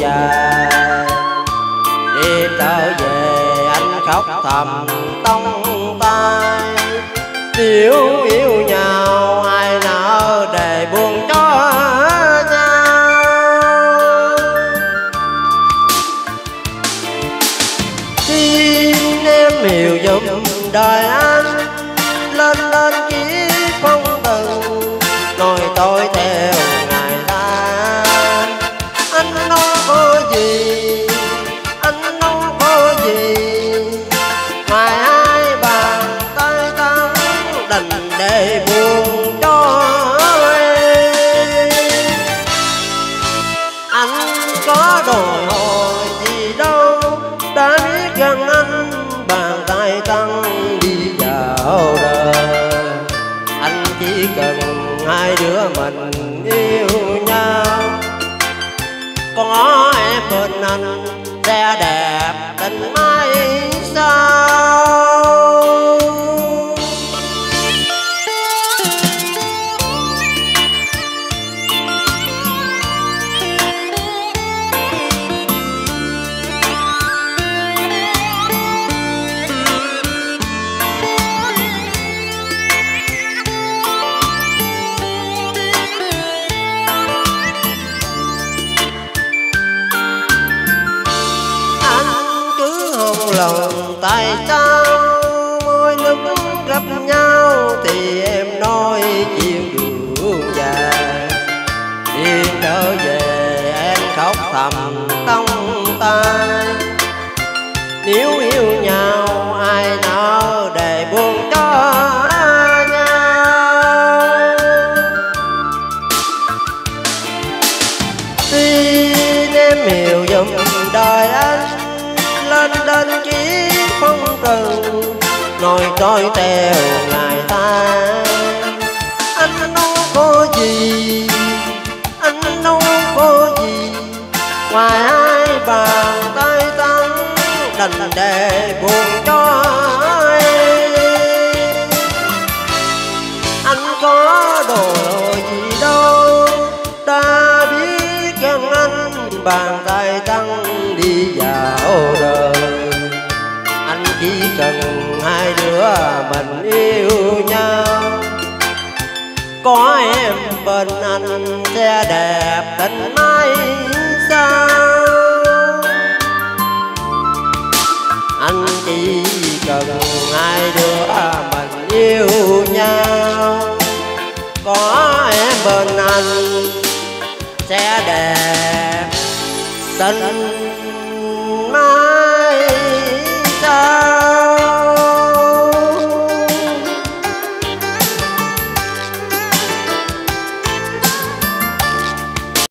dài. Đi trở về anh khóc thầm tông tay, nếu yêu nhau ai nỡ để buồn cho nhau. Xin em hiểu giùm đời anh, lên lên kiếp phong tình, nói tôi theo ngày ta. Anh đâu có gì, anh đâu có gì, ngoài hai bàn tay trắng đành để buồn cho em. Anh có đòi hỏi gì đâu, đã biết rằng anh bàn tay trắng đi vào đời. Anh chỉ cần hai đứa mình yêu nhau, có em bên anh sẽ đẹp tình mai sau. Lòng tại sao mỗi lúc gặp nhau thì em nói chuyện đường dài. Đi trở về em khóc thầm tông tay, nếu yêu nhau ai nỡ để buồn cho nhau. Xin em hiểu giùm đời anh, lên đến kiếp phong trần, nói trôi theo ngày ta. Anh đâu có gì, anh đâu có gì, ngoài hai bàn tay trắng đành để buồn cho em. Anh có đồ gì đâu, đã biết rằng anh bàn tay trắng đi vào đời. Anh chỉ cần hai đứa mình yêu nhau, có em bên anh sẽ đẹp tình mai sau. Anh chỉ cần hai đứa mình yêu nhau, có em bên anh sẽ đẹp tình